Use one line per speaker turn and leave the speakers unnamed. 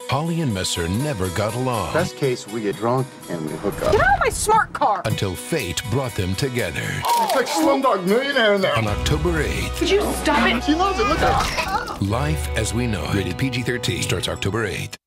Holly and Messer never got along.
Best case, we get drunk and we hook up.
Get out of my smart car!
Until fate brought them together.
It's like Slumdog Millionaire in there.
On October 8th.
Could you stop it?
She loves it, look at her.
Life as We Know It. Rated PG-13. Starts October 8th.